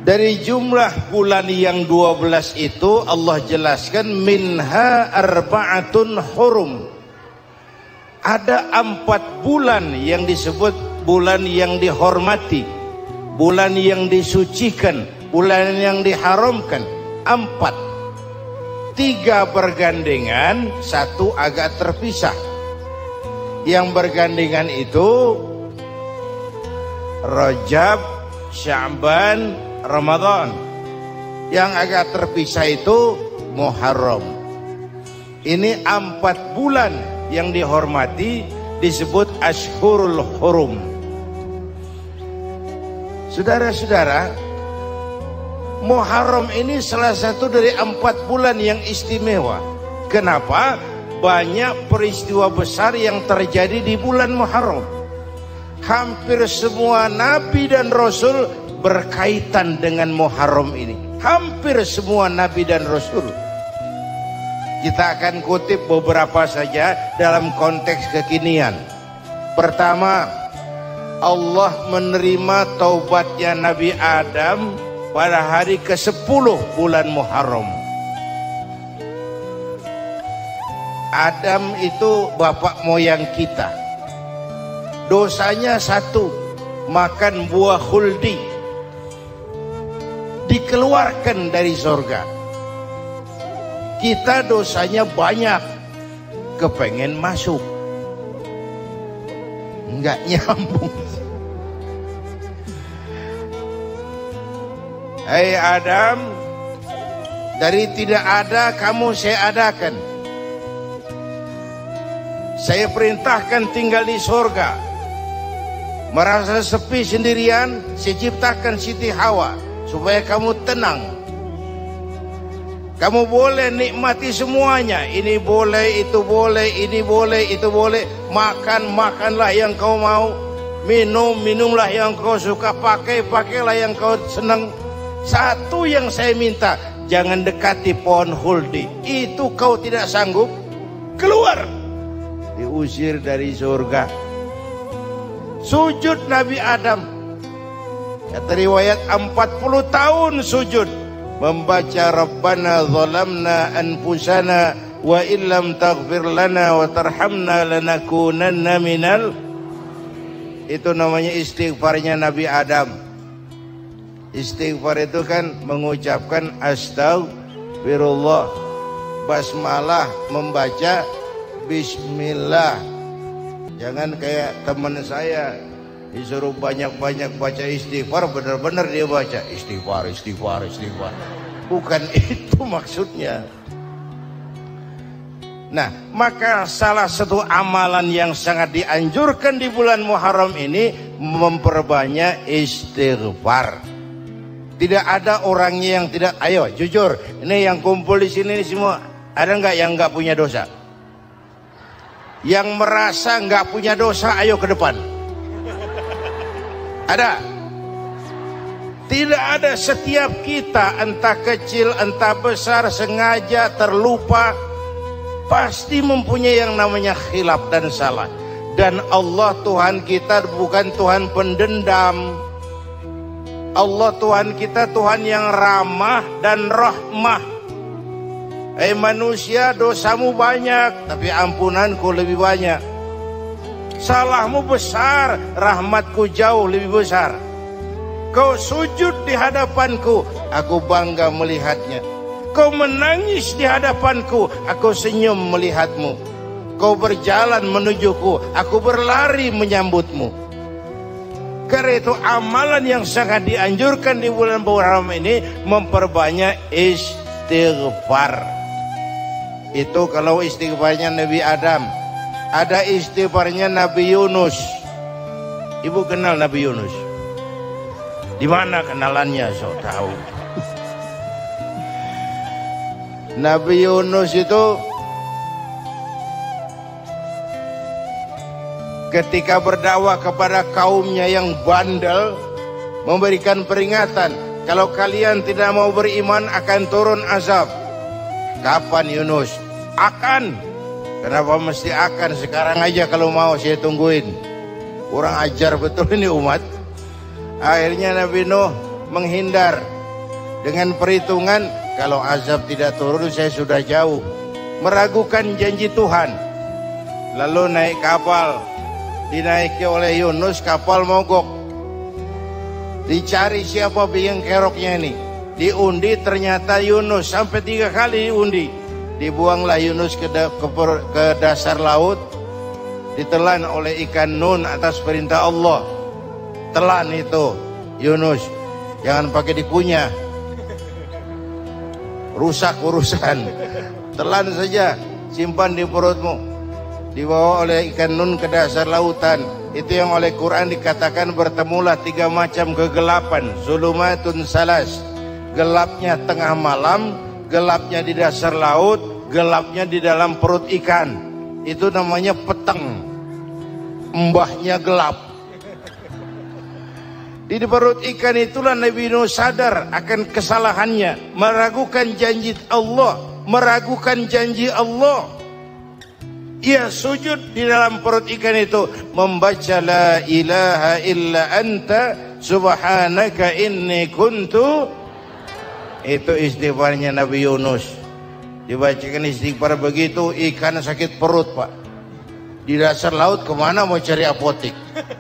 Dari jumlah bulan yang 12 itu Allah jelaskan minha arba'atun hurum. Ada 4 bulan yang disebut bulan yang dihormati, bulan yang disucikan, bulan yang diharamkan. 4, 3 bergandengan, 1 agak terpisah. Yang bergandengan itu Rajab, Sya'ban, Ramadan. Yang agak terpisah itu Muharram. Ini 4 bulan yang dihormati disebut Ashhurul Hurum. Saudara-saudara, Muharram ini salah satu dari 4 bulan yang istimewa. Kenapa? Banyak peristiwa besar yang terjadi di bulan Muharram. Hampir semua nabi dan rasul berkaitan dengan Muharram ini. Hampir semua nabi dan rasul. Kita akan kutip beberapa saja dalam konteks kekinian. Pertama, Allah menerima taubatnya Nabi Adam pada hari ke-10 bulan Muharram. Adam itu bapak moyang kita. Dosanya 1, makan buah khuldi, dikeluarkan dari surga. Kita dosanya banyak, kepengen masuk, nggak nyambung. Hai Adam, dari tidak ada kamu saya adakan. Saya perintahkan tinggal di surga. Merasa sepi sendirian, saya ciptakan Siti Hawa supaya kamu tenang. Kamu boleh nikmati semuanya. Ini boleh, itu boleh, ini boleh, itu boleh. Makan, makanlah yang kau mau. Minum, minumlah yang kau suka. Pakai, pakailah yang kau senang. Satu yang saya minta, jangan dekati pohon khuldi. Itu kau tidak sanggup, keluar. Diusir dari surga. Sujud Nabi Adam, kata riwayat 40 tahun sujud, membaca Rabbana zalamna anfusana wa illam taghfir lana wa tarhamna lanakunanna minal. Itu namanya istighfarnya Nabi Adam. Istighfar itu kan mengucapkan astagfirullah, basmalah, membaca bismillah. Jangan kayak teman saya disuruh banyak-banyak baca istighfar, benar-benar dia baca istighfar, istighfar, istighfar. Bukan itu maksudnya. Nah, maka salah satu amalan yang sangat dianjurkan di bulan Muharram ini memperbanyak istighfar. Tidak ada orangnya yang tidak. Ayo jujur, ini yang kumpul di sini semua, ada nggak yang nggak punya dosa? Yang merasa nggak punya dosa, ayo ke depan. Ada? Tidak ada. Setiap kita, entah kecil entah besar, sengaja terlupa, pasti mempunyai yang namanya khilaf dan salah. Dan Allah Tuhan kita bukan Tuhan pendendam. Allah Tuhan kita Tuhan yang ramah dan rahmah. Manusia, dosamu banyak, tapi ampunanku lebih banyak. Salahmu besar, rahmatku jauh lebih besar. Kau sujud di hadapanku, aku bangga melihatnya. Kau menangis di hadapanku, aku senyum melihatmu. Kau berjalan menujuku, aku berlari menyambutmu. Karena itu amalan yang sangat dianjurkan di bulan Muharram ini memperbanyak istighfar. Itu kalau istighfarnya Nabi Adam. Ada istighfarnya Nabi Yunus. Ibu kenal Nabi Yunus? Di mana kenalannya? So tahu. Nabi Yunus itu ketika berdakwah kepada kaumnya yang bandel, memberikan peringatan, kalau kalian tidak mau beriman akan turun azab. Kapan Yunus? Akan. Kenapa mesti akan? Sekarang aja kalau mau, saya tungguin. Kurang ajar betul ini umat. Akhirnya Nabi Nuh menghindar. dengan perhitungan kalau azab tidak turun saya sudah jauh, meragukan janji Tuhan. Lalu naik kapal, dinaiki oleh Yunus, kapal mogok. Dicari siapa biang keroknya ini, diundi ternyata Yunus, sampai 3 kali diundi. Dibuanglah Yunus ke dasar laut, ditelan oleh ikan Nun atas perintah Allah. Telan itu Yunus, jangan pakai dikunyah, rusak urusan. Telan saja, simpan di perutmu. Dibawa oleh ikan Nun ke dasar lautan. Itu yang oleh Quran dikatakan bertemulah 3 macam kegelapan. Zulumatun salas, gelapnya tengah malam, gelapnya di dasar laut, gelapnya di dalam perut ikan. Itu namanya peteng, mbahnya gelap. Di perut ikan itulah Nabi Nuh sadar akan kesalahannya, meragukan janji Allah, meragukan janji Allah. Ia sujud di dalam perut ikan itu, membaca la ilaha illa anta subhanaka inni kuntu. Itu istighfarnya Nabi Yunus. Dibacakan istighfar begitu, ikan sakit perut, Pak. Di dasar laut kemana mau cari apotik?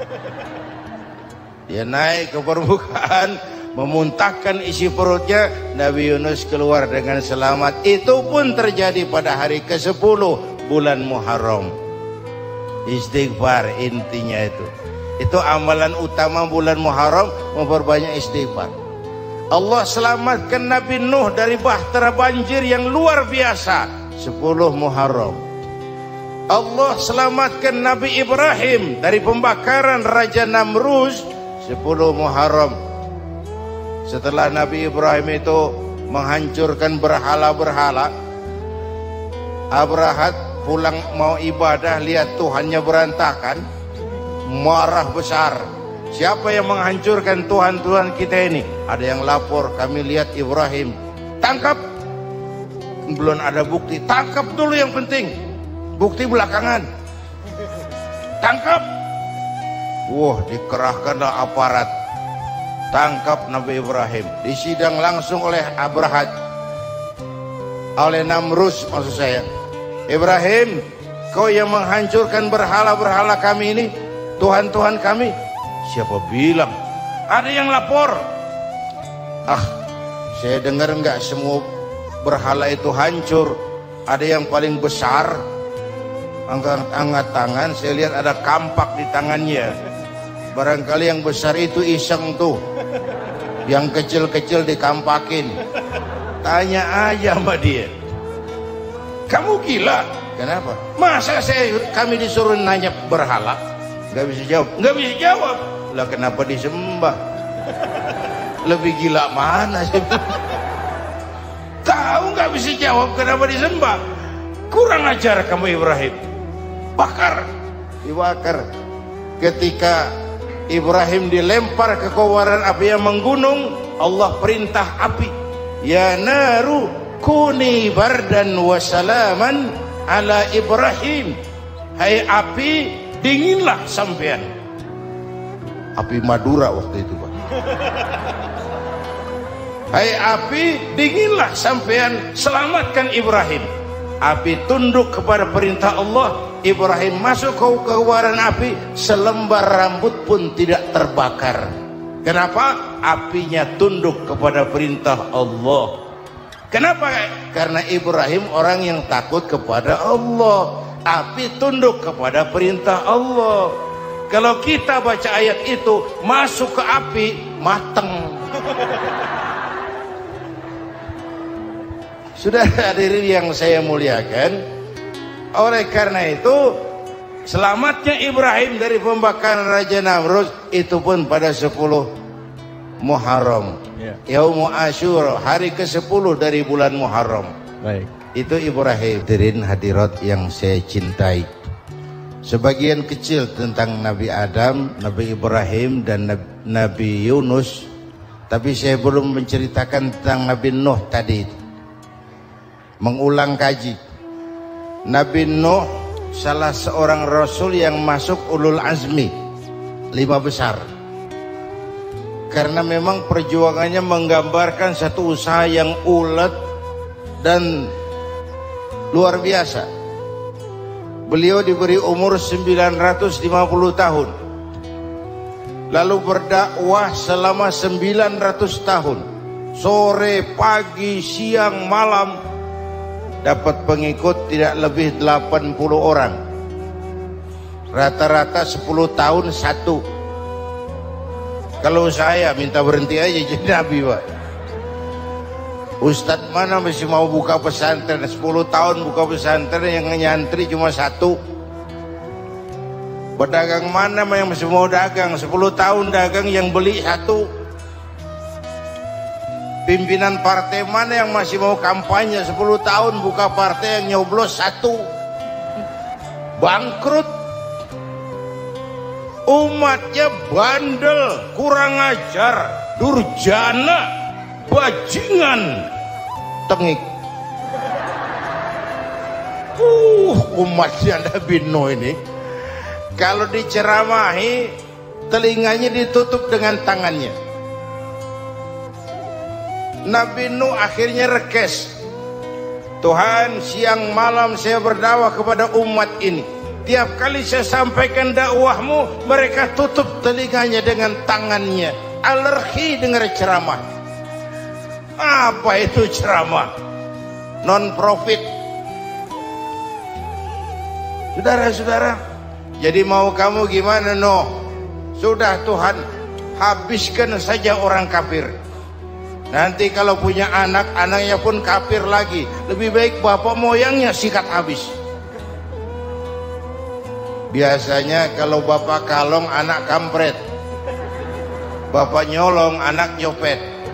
Dia naik ke permukaan, memuntahkan isi perutnya. Nabi Yunus keluar dengan selamat. Itu pun terjadi pada hari ke-10 bulan Muharram. Istighfar intinya itu. Itu amalan utama bulan Muharram, memperbanyak istighfar. Allah selamatkan Nabi Nuh dari bahtera banjir yang luar biasa 10 Muharram. Allah selamatkan Nabi Ibrahim dari pembakaran Raja Namrus 10 Muharram. Setelah Nabi Ibrahim itu menghancurkan berhala-berhala, Abrahat pulang mau ibadah, lihat Tuhannya berantakan, marah besar. Siapa yang menghancurkan Tuhan-Tuhan kita ini? Ada yang lapor, kami lihat Ibrahim. Tangkap. Belum ada bukti, tangkap dulu yang penting. Bukti belakangan. Tangkap. Wah, dikerahkanlah aparat. Tangkap Nabi Ibrahim. Disidang langsung oleh Abrahat, oleh Namrus maksud saya. Ibrahim, kau yang menghancurkan berhala-berhala kami ini, Tuhan-Tuhan kami. Siapa bilang? Ada yang lapor. Ah, saya dengar enggak semua berhala itu hancur. Ada yang paling besar, angkat tangan, saya lihat ada kampak di tangannya. Barangkali yang besar itu iseng tuh, yang kecil-kecil dikampakin. Tanya aja sama dia, kamu gila? Kenapa? Masa kami disuruh nanya berhala? Gak bisa jawab. Gak bisa jawab. Lah kenapa disembah? Lebih gila mana sih? Tahu nggak bisa jawab kenapa disembah? Kurang ajar kamu Ibrahim. Bakar, dibakar. Ketika Ibrahim dilempar ke kobaran api yang menggunung, Allah perintah api, ya naru kuni bardan wa salaman ala Ibrahim. Hai api, dinginlah sampean. Api Madura waktu itu, Pak. Hai api, dinginlah sampean, selamatkan Ibrahim. Api tunduk kepada perintah Allah. Ibrahim masuk ke kobaran api, selembar rambut pun tidak terbakar. Kenapa? Apinya tunduk kepada perintah Allah. Kenapa? Karena Ibrahim orang yang takut kepada Allah. Api tunduk kepada perintah Allah. Kalau kita baca ayat itu, masuk ke api, mateng. Sudah hadirin yang saya muliakan, oleh karena itu selamatnya Ibrahim dari pembakaran Raja Namrus itu pun pada 10 Muharram, Yaumu Asyura, hari ke-10 dari bulan Muharram. Baik. Itu Ibrahim. Hadirin hadirat yang saya cintai, sebagian kecil tentang Nabi Adam, Nabi Ibrahim dan Nabi Yunus, tapi saya belum menceritakan tentang Nabi Nuh tadi. Mengulang kaji. Nabi Nuh salah seorang rasul yang masuk ulul azmi 5 besar. karena memang perjuangannya menggambarkan satu usaha yang ulet dan luar biasa. Beliau diberi umur 950 tahun, lalu berdakwah selama 900 tahun, sore, pagi, siang, malam, dapat pengikut tidak lebih 80 orang, rata-rata 10 tahun satu. Kalau saya minta berhenti aja jadi nabi, Pak. Ustadz mana masih mau buka pesantren 10 tahun buka pesantren, yang nyantri cuma satu. Pedagang mana yang masih mau dagang 10 tahun dagang yang beli satu. Pimpinan partai mana yang masih mau kampanye 10 tahun buka partai yang nyoblos satu. Bangkrut. Umatnya bandel, kurang ajar, durjana, bajingan, tengik. Umatnya Nabi Nuh ini kalau diceramahi telinganya ditutup dengan tangannya. Nabi Nuh akhirnya rekes. Tuhan, siang malam saya berdakwah kepada umat ini. Tiap kali saya sampaikan dakwahmu, mereka tutup telinganya dengan tangannya. Alergi dengar ceramah. Apa itu ceramah? Non profit. Saudara-saudara, jadi mau kamu gimana, no? Sudah Tuhan, habiskan saja orang kafir. Nanti kalau punya anak, anaknya pun kafir lagi. Lebih baik bapak moyangnya sikat habis. Biasanya kalau bapak kalong, anak kampret. Bapak nyolong, anak nyopet.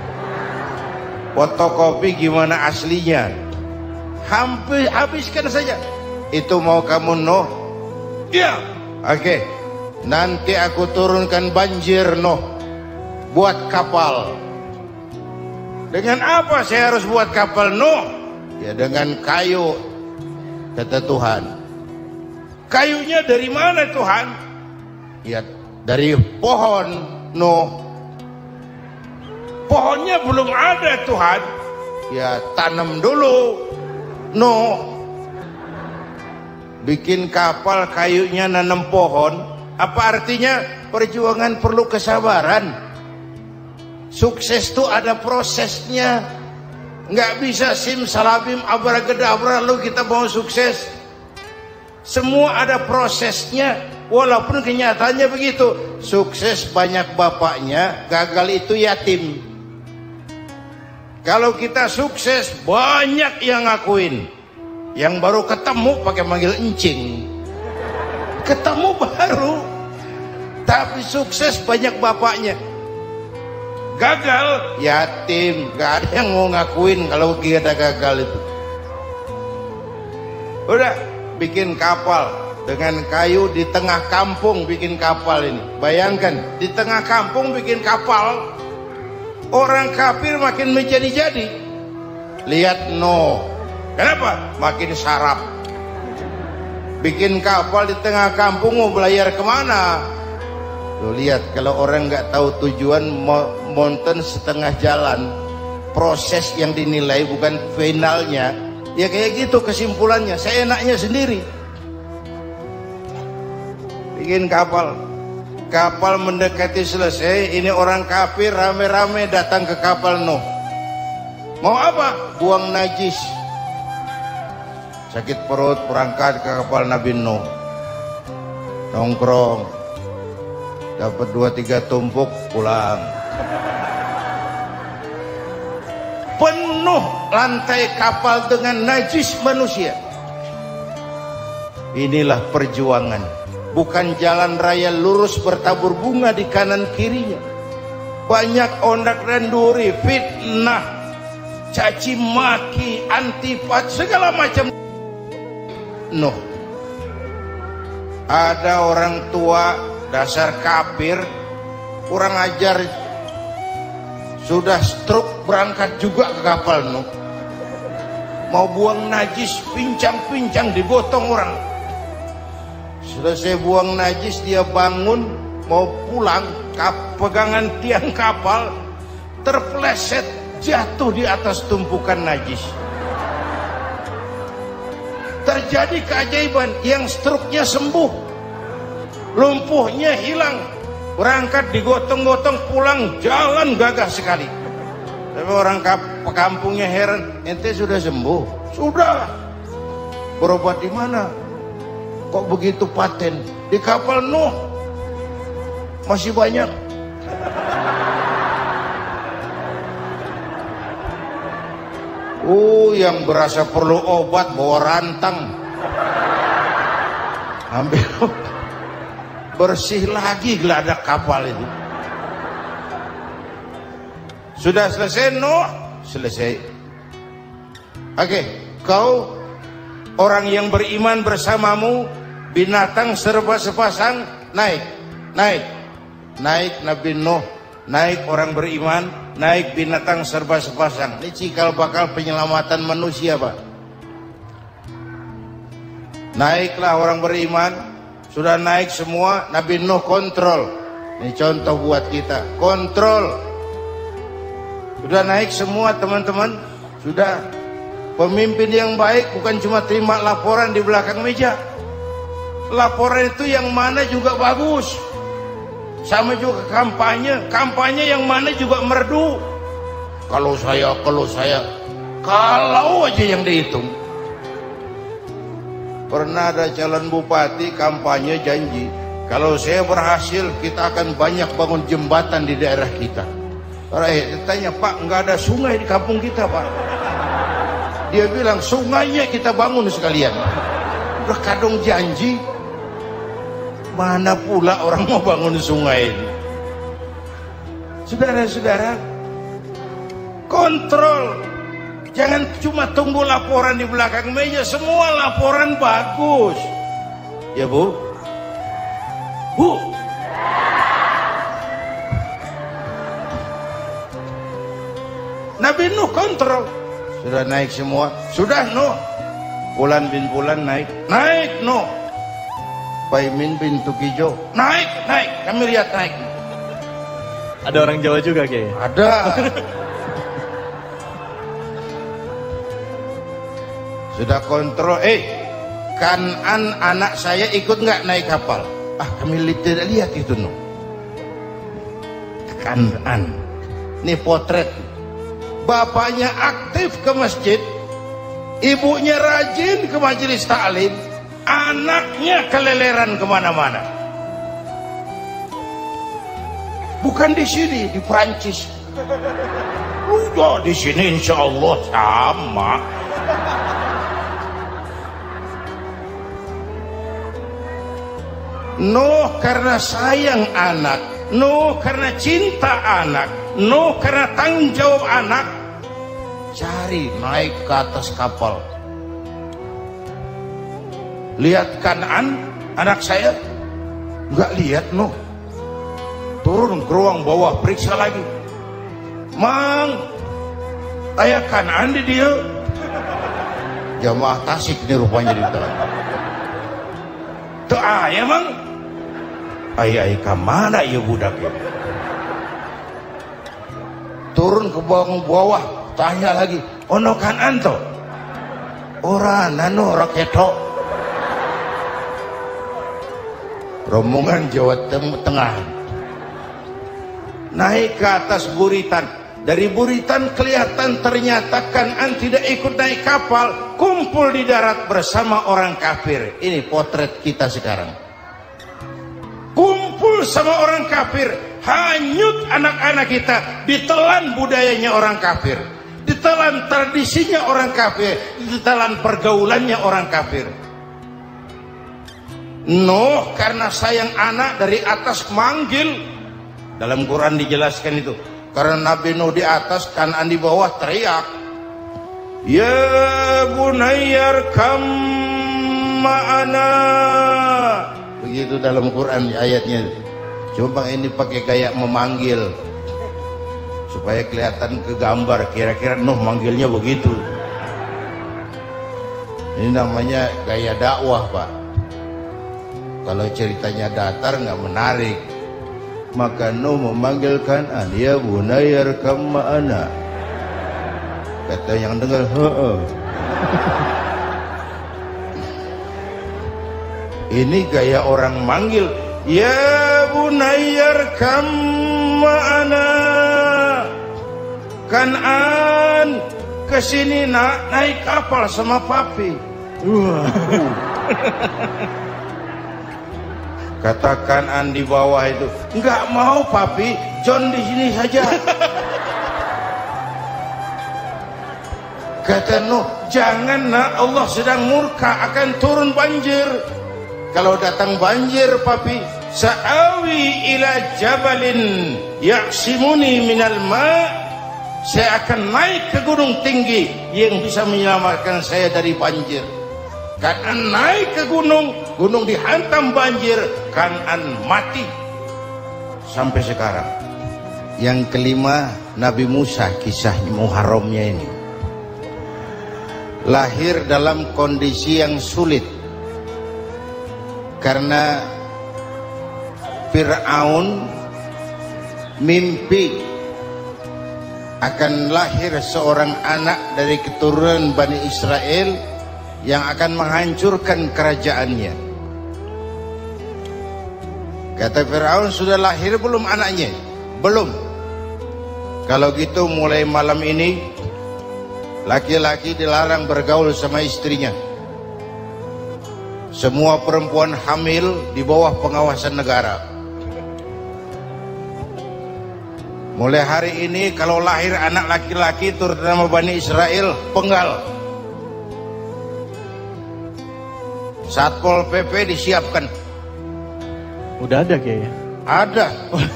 Fotokopi gimana aslinya? Hampir habiskan saja. Itu mau kamu, Nuh? Iya. Oke. Nanti aku turunkan banjir, Nuh. Buat kapal. Dengan apa saya harus buat kapal, Nuh? Ya dengan kayu, kata Tuhan. Kayunya dari mana, Tuhan? Ya dari pohon, Nuh. Pohonnya belum ada, Tuhan. Ya tanam dulu, Nuh. Bikin kapal kayunya nanam pohon. Apa artinya? Perjuangan perlu kesabaran. Sukses itu ada prosesnya. Nggak bisa simsalabim abracadabra lalu kita mau sukses. Semua ada prosesnya. Walaupun kenyataannya begitu. Sukses banyak bapaknya, gagal itu yatim. Kalau kita sukses banyak yang ngakuin. Yang baru ketemu pakai manggil encing. Ketemu baru, tapi sukses banyak bapaknya. Gagal yatim, gak ada yang mau ngakuin kalau kita gagal itu. Udah bikin kapal dengan kayu di tengah kampung, bikin kapal ini. Bayangkan di tengah kampung bikin kapal, orang kafir makin menjadi-jadi. Lihat Nuh, kenapa? Makin sarap. Bikin kapal di tengah kampung, mau belayar kemana? Lo lihat, kalau orang nggak tahu tujuan, mountain setengah jalan. Proses yang dinilai bukan finalnya. Ya kayak gitu kesimpulannya. Saya enaknya sendiri. Bikin kapal. Kapal mendekati selesai. Ini orang kafir rame-rame datang ke kapal Nuh. Mau apa? Buang najis. Sakit perut berangkat ke kapal Nabi Nuh. Nongkrong. Dapat 2-3 tumpuk pulang. Penuh lantai kapal dengan najis manusia. Inilah perjuangan. Bukan jalan raya lurus bertabur bunga di kanan kirinya. Banyak ondak dan duri, fitnah, caci maki, antipat, segala macam. Nuh. Ada orang tua dasar kafir, kurang ajar, sudah stroke berangkat juga ke kapal Nuh. Mau buang najis, pincang-pincang digotong orang. Selesai buang najis dia bangun mau pulang, pegangan tiang kapal, terpeleset jatuh di atas tumpukan najis. Terjadi keajaiban, yang struknya sembuh, lumpuhnya hilang, berangkat digotong-gotong pulang, jalan gagah sekali. Tapi orang kampungnya heran, ente sudah sembuh? Sudah. Berobat di mana? Kok begitu paten? Di kapal Nuh. Masih banyak. Yang berasa perlu obat bawa rantang, ambil bersih lagi geladak kapal itu. Sudah selesai Nuh? Selesai. Oke, kau orang yang beriman bersamamu, binatang serba sepasang, naik Nabi Nuh, naik orang beriman, naik binatang serba sepasang. Ini cikal bakal penyelamatan manusia, Pak. Naiklah orang beriman, sudah naik semua, Nabi Nuh kontrol. Ini contoh buat kita, kontrol. Sudah naik semua teman-teman, sudah. Pemimpin yang baik bukan cuma terima laporan di belakang meja. Laporan itu yang mana juga bagus. Sama juga kampanye yang mana juga merdu. Kalau aja yang dihitung. Pernah ada calon bupati kampanye janji, kalau saya berhasil kita akan banyak bangun jembatan di daerah kita. Orang tanya, Pak, nggak ada sungai di kampung kita, Pak. Dia bilang, sungainya kita bangun sekalian. Udah kadung janji, mana pula orang mau bangun sungai ini. Saudara-saudara, kontrol. Jangan cuma tunggu laporan di belakang meja. Semua laporan bagus. Ya Bu? Bu? Nabi Nuh kontrol. Sudah naik semua. Sudah Nuh. Bulan bin Bulan naik. Naik Nuh. Paimin bin Tukijo. Naik. Kami lihat naik. Ada orang Jawa juga kayaknya. Ada. Sudah kontrol. Kanan anak saya ikut nggak naik kapal? Kami tidak lihat itu Nuh. Kanan. Ini potret. Bapaknya aktif ke masjid, ibunya rajin ke majelis taklim, anaknya keleleran kemana-mana. Bukan di sini, di Prancis. Udah di sini insya Allah sama. Nuh karena sayang anak, Nuh karena cinta anak, Nuh karena tanggung jawab anak, cari naik ke atas kapal. Lihat Kanaan, anak saya, nggak lihat Nuh. Turun ke ruang bawah, periksa lagi. Mang, ayah Kanaan di dia. Jamaah Tasik ini rupanya di dalam. Tuh ayah Mang. Ayah kemana ya budak ya? Turun ke bawah, tanya lagi, ono Kanaan toh? Ora nano raketo. Rombongan Jawa Tengah naik ke atas buritan. Dari buritan kelihatan ternyata Kanaan tidak ikut naik kapal, kumpul di darat bersama orang kafir. Ini potret kita sekarang. Kumpul sama orang kafir, hanyut anak-anak kita, ditelan budayanya orang kafir, ditelan tradisinya orang kafir, ditelan pergaulannya orang kafir. Nuh karena sayang anak dari atas manggil. Dalam Quran dijelaskan itu. Karena Nabi Nuh di atas, Kanaan di bawah, teriak, ya bunayyar kam ma'ana. Begitu dalam Quran ayatnya. Coba ini pakai gaya memanggil supaya kelihatan ke gambar, kira-kira Nuh manggilnya begitu. Ini namanya gaya dakwah, Pak. Kalau ceritanya datar nggak menarik. Maka Nuh memanggil Kan'an, ya bunayya arkam ma'ana. Kata yang dengar, ini gaya orang manggil, ya bunayya arkam ma'ana. Kan'an, kesini nak, naik kapal sama papi. Kata Kan'an di bawah itu, enggak mau papi, John di sini saja. Kata Nuh, jangan nak, Allah sedang murka, akan turun banjir. Kalau datang banjir papi, sa'awi ila jabalin ya'simuni minal ma', saya akan naik ke gunung tinggi yang bisa menyelamatkan saya dari banjir. Kan'an naik ke gunung, gunung dihantam banjir, Kan'an mati. Sampai sekarang. Yang kelima, Nabi Musa, kisah Muharramnya ini. Lahir dalam kondisi yang sulit. Karena Fir'aun mimpi akan lahir seorang anak dari keturunan Bani Israel yang akan menghancurkan kerajaannya. Kata Fir'aun, sudah lahir belum anaknya? Belum. Kalau gitu mulai malam ini laki-laki dilarang bergaul sama istrinya. Semua perempuan hamil di bawah pengawasan negara. Mulai hari ini kalau lahir anak laki-laki turut nama Bani Israel, penggal. Satpol PP disiapkan. Udah ada kayaknya. Ada.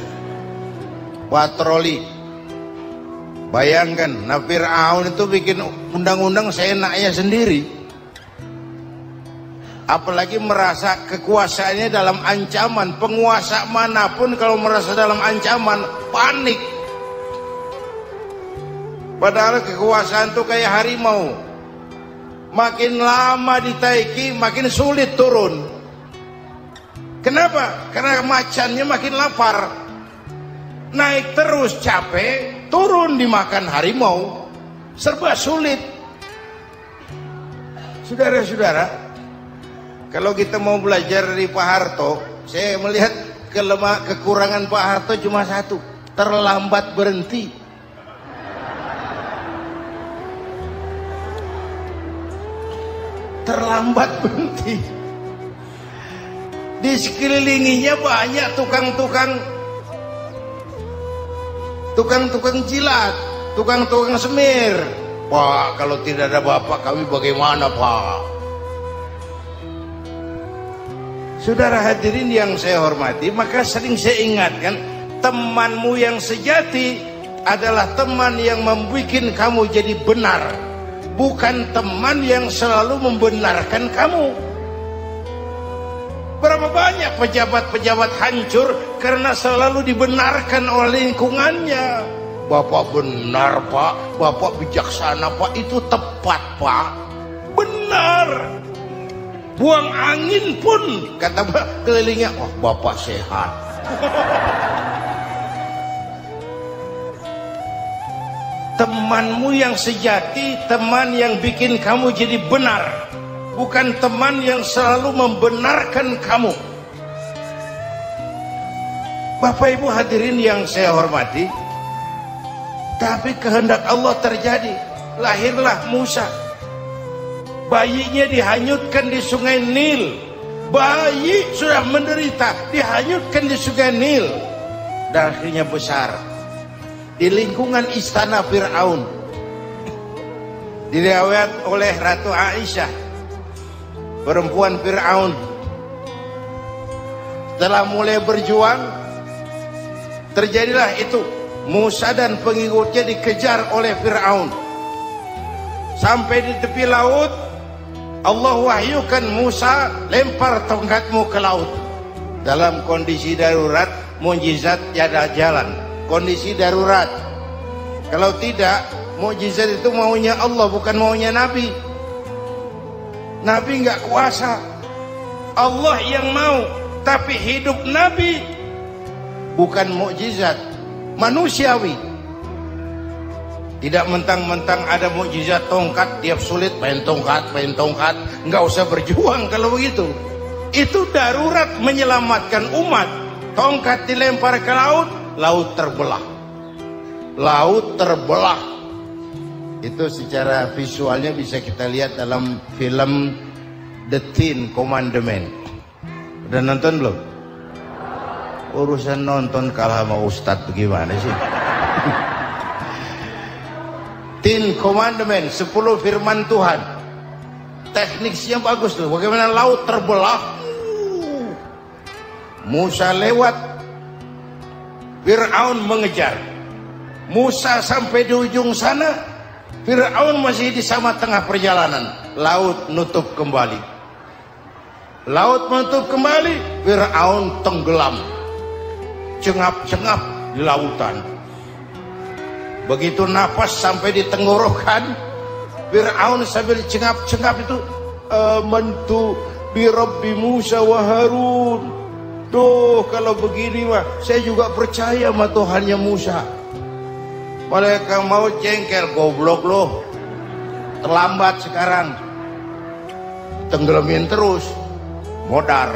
Patroli. Bayangkan, nah Fir'aun itu bikin undang-undang seenaknya sendiri. Apalagi merasa kekuasaannya dalam ancaman. Penguasa manapun kalau merasa dalam ancaman, panik. Padahal kekuasaan itu kayak harimau. Makin lama ditaiki, makin sulit turun. Kenapa? Karena macannya makin lapar. Naik terus capek, turun dimakan harimau. Serba sulit. Saudara-saudara, kalau kita mau belajar dari Pak Harto, saya melihat kekurangan Pak Harto cuma satu, terlambat berhenti. Terlambat berhenti. Di sekelilinginya banyak tukang jilat, tukang semir. Pak, kalau tidak ada bapak kami bagaimana, Pak? Saudara hadirin yang saya hormati, maka sering saya ingatkan, temanmu yang sejati adalah teman yang membuat kamu jadi benar, bukan teman yang selalu membenarkan kamu. Berapa banyak pejabat-pejabat hancur karena selalu dibenarkan oleh lingkungannya. Bapak benar, Pak. Bapak bijaksana, Pak. Itu tepat, Pak. Benar. Buang angin pun, kata kelilingnya, oh, Bapak sehat. Temanmu yang sejati, teman yang bikin kamu jadi benar, bukan teman yang selalu membenarkan kamu. Bapak Ibu hadirin yang saya hormati, tapi kehendak Allah terjadi. Lahirlah Musa. Bayinya dihanyutkan di sungai Nil. Bayi sudah menderita, dihanyutkan di sungai Nil. Dan akhirnya besar di lingkungan istana Fir'aun. Diriwayat oleh Ratu Aisyah, perempuan Fir'aun, setelah mulai berjuang, terjadilah itu. Musa dan pengikutnya dikejar oleh Fir'aun. Sampai di tepi laut, Allah wahyukan Musa, lempar tongkatmu ke laut. Dalam kondisi darurat, mukjizat tiada jalan. Kondisi darurat. Kalau tidak, mukjizat itu maunya Allah, bukan maunya Nabi. Nabi nggak kuasa, Allah yang mau. Tapi hidup Nabi bukan mukjizat manusiawi. Tidak mentang-mentang ada mukjizat tongkat, tiap sulit pengen tongkat, nggak usah berjuang kalau begitu. Itu darurat menyelamatkan umat. Tongkat dilempar ke laut, laut terbelah. Laut terbelah. Itu secara visualnya bisa kita lihat dalam film The Ten Commandment. Udah nonton belum? Urusan nonton kalah sama Ustadz bagaimana sih? Ten Commandment, 10 firman Tuhan. Tekniknya bagus tuh. Bagaimana laut terbelah. Musa lewat. Fir'aun mengejar. Musa sampai di ujung sana. Fir'aun masih di sama tengah perjalanan. Laut nutup kembali. Laut menutup kembali. Fir'aun tenggelam. Cengap-cengap di lautan. Begitu napas sampai di tenggorokan, Fir'aun sambil cengap-cengap itu, amantu bi Rabbi Musa wa Harun. Duh, kalau begini mah saya juga percaya sama Tuhannya Musa. Mereka mau jengkel, goblok loh. Terlambat sekarang. Tenggelamin terus. Modar.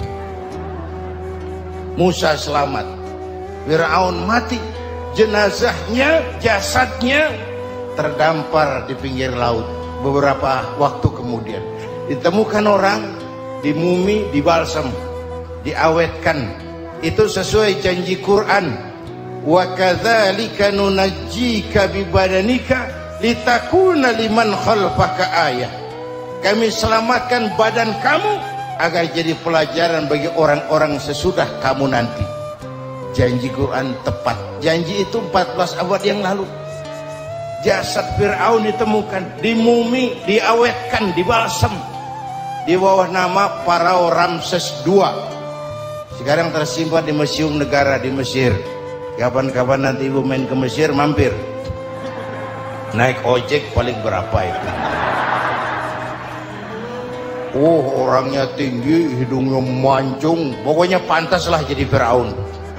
Musa selamat. Fir'aun mati. Jenazahnya, jasadnya terdampar di pinggir laut. Beberapa waktu kemudian ditemukan orang, dimumi, dibalsam, diawetkan. Itu sesuai janji Quran. Wa kadzalika nunajjika bi badanika litakuna liman khalfaka ayah. Kami selamatkan badan kamu agar jadi pelajaran bagi orang-orang sesudah kamu nanti. Janji Quran tepat. Janji itu 14 abad yang lalu. Jasad Fir'aun ditemukan, dimumi, diawetkan, dibalsam di bawah nama Pharao Ramses II. Sekarang tersimpan di Museum Negara di Mesir. Kapan-kapan nanti ibu main ke Mesir, mampir. Naik ojek paling berapa itu? Oh, orangnya tinggi, hidungnya mancung, pokoknya pantaslah jadi Fir'aun.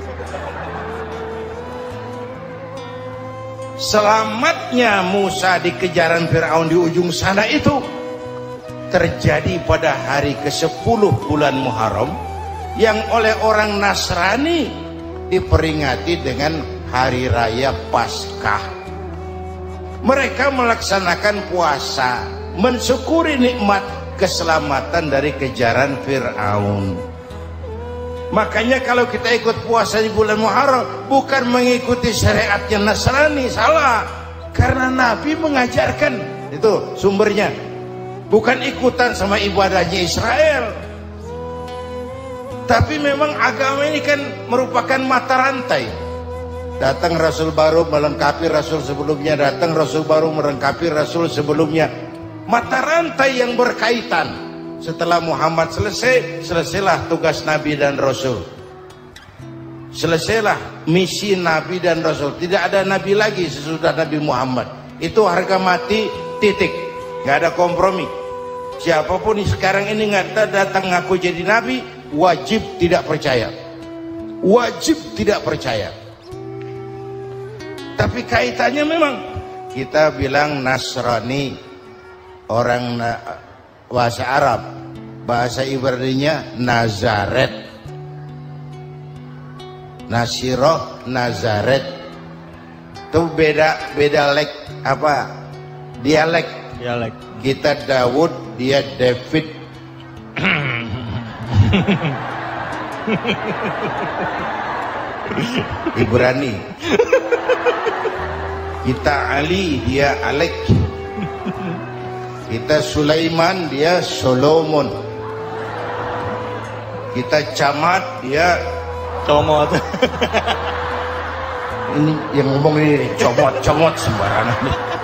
Selamatnya Musa di kejaran Fir'aun di ujung sana itu terjadi pada hari ke-10 bulan Muharram, yang oleh orang Nasrani diperingati dengan hari raya Paskah. Mereka melaksanakan puasa, mensyukuri nikmat keselamatan dari kejaran Fir'aun. Makanya kalau kita ikut puasa di bulan Muharram, bukan mengikuti syariatnya Nasrani, salah. Karena Nabi mengajarkan, itu sumbernya. Bukan ikutan sama ibadahnya Israel. Tapi memang agama ini kan merupakan mata rantai. Datang Rasul baru melengkapi Rasul sebelumnya, datang Rasul baru melengkapi Rasul sebelumnya. Mata rantai yang berkaitan. Setelah Muhammad selesai, selesailah tugas Nabi dan Rasul. Selesailah misi Nabi dan Rasul. Tidak ada Nabi lagi sesudah Nabi Muhammad. Itu harga mati, titik. Gak ada kompromi. Siapapun sekarang ini nggak datang ngaku jadi Nabi, wajib tidak percaya. Wajib tidak percaya. Tapi kaitannya memang, kita bilang Nasrani, orang bahasa Arab, bahasa Ibraninya Nazaret, Nasiroh, Nazaret. Itu beda dialek. Kita Daud, dia David. Ibrani. Kita Ali, dia Alek. Kita Sulaiman, dia Solomon. Kita Camat, dia Comot. Ini yang ngomong ini comot sembarangan.